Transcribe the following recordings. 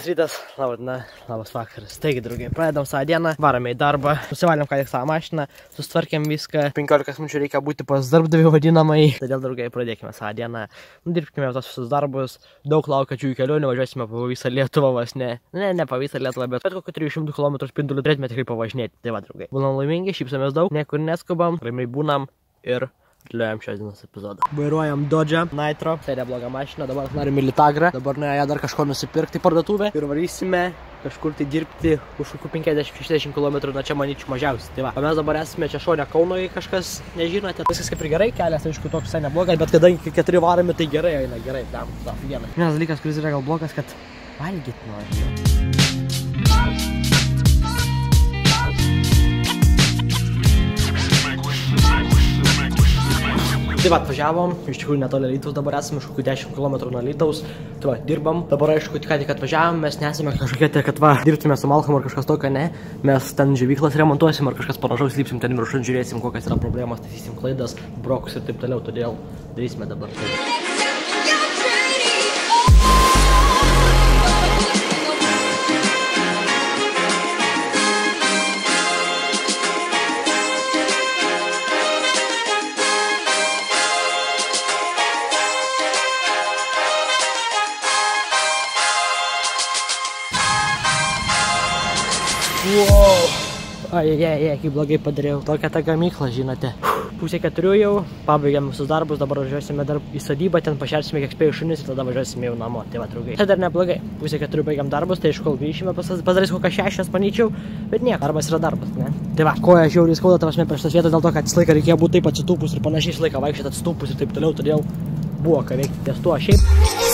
rytas, labas vakaras. Taigi, draugai, pradedam savo dieną, varame į darbą, nusivalėm ką tik savo mašiną, sustvarkėm viską, 15 minučių reikia būti pas darbdavių vadinamai. Todėl, draugai, pradėkime savo dieną, dirbkime tos visus darbus, daug laukiančių kelionių, važiuosime po visą Lietuvą, vos ne po visą Lietuvą, bet kokiu 300 km spinduliu turėtume tikrai pavažinėti. Tai va, draugai, būnam laimingi, šypsomės daug, niekur neskubam, ramiai būnam ir liuojam šios dienos epizodą. Vairuojam Dodge Nitro, tai nebloga mašina, dabar norim į Litagrą, dabar nuėję dar kažko nusipirkti parduotuvę ir varysime kažkur tai dirbti už kokių 50-60 km nuo čia manyčiau mažiausiai. Tai va, o mes dabar esame čia šone Kauno, jei kažkas nežinote, viskas kaip ir gerai, kelias aišku toks visai neblogas, bet kadangi 4 varami, tai gerai eina, gerai, tam, vienas. Vienas dalykas, kuris yra gal blogas, kad valgyt nori. Tai va, atvažiavom, iš tikrųjų netoli Alytaus, dabar esame iš kokių 10 km nuo Alytaus. Tai va, dirbam, dabar aišku, ką tik atvažiavom, mes nesame kažkokie, kad va, dirbtume su Malkom ar kažkas tokio, ne. Mes ten džiovyklas remontuosim ar kažkas panašaus, lipsim ten viršun, žiūrėsim, kokios yra problemos, taisysim klaidas, brokus ir taip toliau, todėl darysime dabar tai. Wow. Kaip blogai padariau. Tokią tą gamyklą, žinote. Pusė 4 jau, pabaigiam visus darbus, dabar važiuosime dar į sodybą, ten pašersime kiek spėjau šunis ir tada važiuosime jau namo. Tai va, draugai. Tai dar neblogai. Pusė 4 baigiam darbus, tai iš kol grįšime padarys kokią 6, manyčiau, bet nieko, darbas yra darbas, ne? Tai va, koja žiauriai skauda, tavas prieš tas vietas dėl to, kad visą laiką reikėjo būti taip atsitūpus ir panašiai visą laiką vaikščioti atsitūpus ir taip toliau, todėl buvo ką veikti ties tuo šiaip.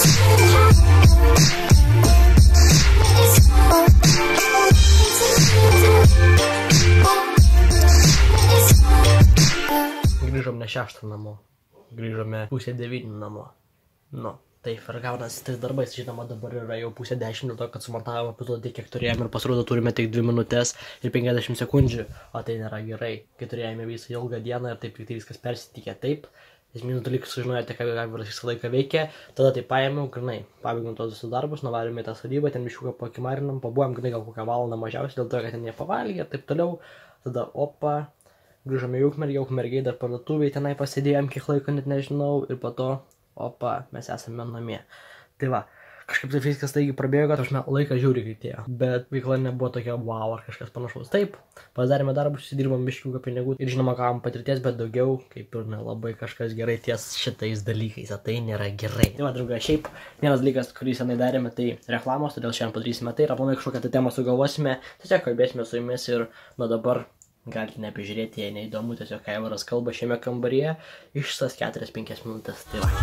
Grįžom ne 6 namo, grįžome pusė 9 namo. Nu, taip ir gaunasi tais darbais, žinoma, dabar yra jau pusė 10 dėl to, kad sumontavome epizodą tiek, kiek turėjome ir pasirodo turime tik 2 minutės ir 50 sekundžių, o tai nėra gerai, kai turėjome visą ilgą dieną ir taip tai viskas persitikė taip. Esminius dalykus sužinojote, ką visą laiką veikia, tada tai paėmiau, grinai, pabaigom tos visus darbus, nuvarėme į tą sodybą, ten biškiuką pakimarinam, pabuvom, grinai gal kokią valandą mažiausiai, dėl to, kad ten jie pavalgė ir taip toliau, tada opa. Grįžome į Ukmergę, dar parduotuvėj, tenai pasėdėjom kiek laiko, net nežinau, ir po to, opa, mes esame namie. Tai va, kažkaip tai viskas taigi prabėgo, kad laikas žiauriai greitėjo, bet veikla nebuvo tokia wow ar kažkas panašaus. Taip, pasidarėme darbus, įsidirbom biškiuką pinigų ir žinoma, gavom patirties, bet daugiau, kaip ir nelabai kažkas gerai ties šitais dalykais, o tai nėra gerai. Tai va, draugai, šiaip vienas dalykas, kurį senai darėme, tai reklamos, todėl šiandien padarysime tai ir aplamai kažkokią temą sugalvosime, tiesiog kalbėsime su jumis ir nuo dabar galite nebežiūrėti, jei neįdomu, tiesiog Aivaras kalba šiame kambaryje išsas 4-5 minutės. Tai va.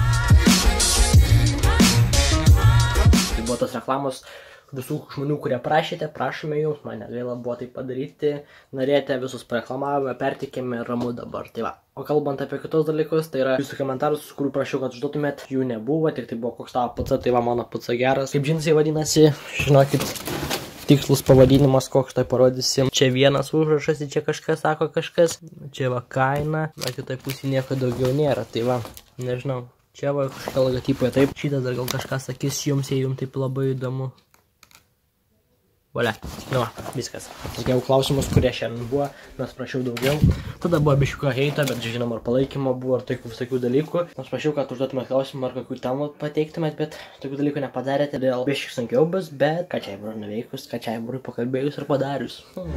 Tai buvo tos reklamos visų žmonių, kurie prašėte, prašome jų, man negaila buvo tai padaryti, norėjote, visus pareklamavome, pertikėme, ramu dabar. Tai va. O kalbant apie kitus dalykus, tai yra jūsų komentarus, kurių prašiau, kad užduotumėt, jų nebuvo, tik tai buvo koks tavo PC, tai va mano PC geras. Kaip džinsai vadinasi, žinokit. Tikslus pavadinimas, koks tai parodysim. Čia vienas užrašas, čia kažkas sako kažkas. Čia va kaina, o kitoj pusė nieko daugiau nėra. Tai va, nežinau, čia va kažką logotipoje taip. Šitas dar gal kažką sakys jums, jei jums taip labai įdomu. Valia, nu va, viskas. Sakiau klausimus, kurie šiandien buvo, nors prašiau daugiau. Tada buvo biškiuko heito, bet žinoma ir palaikymo buvo ir tokių visokių dalykų. Nors prašiau, kad užduotumėt klausimą ar kokių temų pateiktumėt, bet tokių dalykų nepadarėte. Dėl biškiuk sunkiau bus, bet ką čia Aivarui nuveikus, ką čia Aivarui pakalbėjus ir padarius.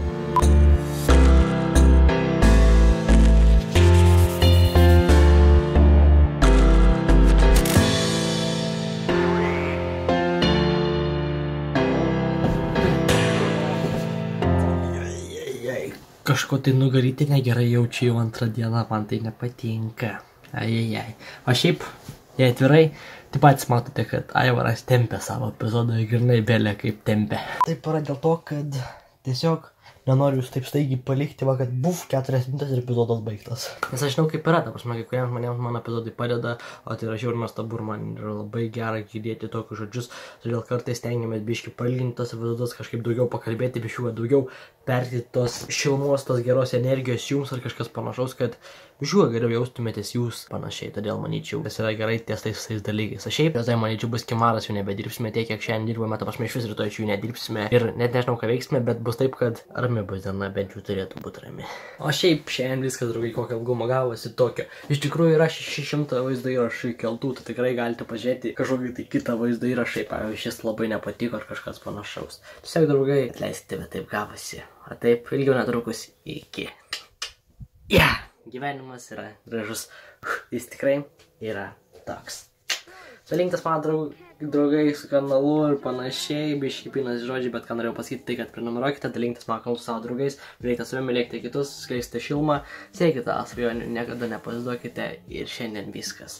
Kažko tai nugaryti negerai jaučiu jau antrą dieną, man tai nepatinka. Ajajaj. O šiaip, jei atvirai, tai patys matote, kad Aivaras tempia savo epizodą ir grinai belė kaip tempia. Taip yra dėl to, kad tiesiog nenoriu jūs taip staigiai palikti, va, kad buf 4 minutės ir epizodas baigtas. Nes aš žinau kaip yra, ta prasme, kai kuriems žmonėms mano epizodai padeda, o tai yra žiauriai nuostabu ir man yra labai gera girdėti tokius žodžius, todėl kartais stengiamės biškį pailginti tos epizodus, kažkaip daugiau pakalbėti, biškiuką daugiau perteikti tos šilumos, tos geros energijos jums ar kažkas panašaus, kad Žiūrėjau, geriau jaustumėtės jūs panašiai, todėl manyčiau, kas yra gerai ties tais dalykais. Aš šiaip, tai manyčiau, bus kimaras, jau nebedirbsime tiek, kiek šiandien dirbame, ta prasme iš vis rytoj jų nedirbsime ir net nežinau, ką veiksime, bet bus taip, kad rami bus diena, bent jau turėtų būti rami. O šiaip šiandien viskas, draugai, kokio ilgumo gavosi tokio. Iš tikrųjų yra 600 vaizdo įrašų įkeltų, tai tikrai galite pažiūrėti kažkokį tai kitą vaizdo įrašą, pavyzdžiui, šis labai nepatiko ar kažkas panašaus. Tiesiog, draugai, atleiskite, bet taip gavosi. O taip, ilgiau netrukus iki. Gyvenimas yra gražus, jis tikrai yra toks. Salinktas mano draugai su kanalu ir panašiai, biškipinas žodžiai, bet ką norėjau pasakyti, tai kad prenumeruokite, dalinkite mano kanalu savo draugais, mylėkite savimi, mylėkite kitus, skleiskite šilumą, siekite svajonių, niekada nepasiduokite ir šiandien viskas.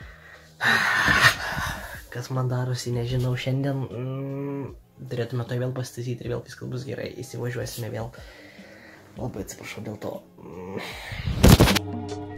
Kas man darosi, nežinau, šiandien turėtume to vėl pasitaisyti ir vėl viskas bus gerai, įsivažiuosime vėl. Labai atsiprašau dėl to.